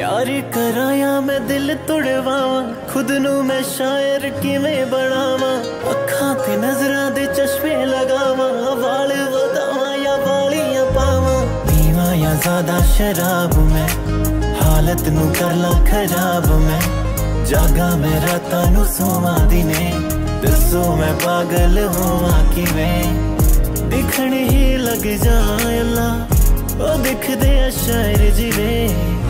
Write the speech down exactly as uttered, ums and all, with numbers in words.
प्यार कराया मैं दिल तुड़वावा, खुद नू मैं शायर किवें बनावा। अखां ते नजरां दे चश्मे लगावा, वाल वधावा या वालियां पावा। पीवा या ज्यादा शराब मैं, हालत नू करला खराब मैं। जागा मैं रातां नू सोवां दिने, दसो मैं पागल होवां किवें। दिखण ही लग जा अल्लाह, ओ दिखदे आ शायर जिवें।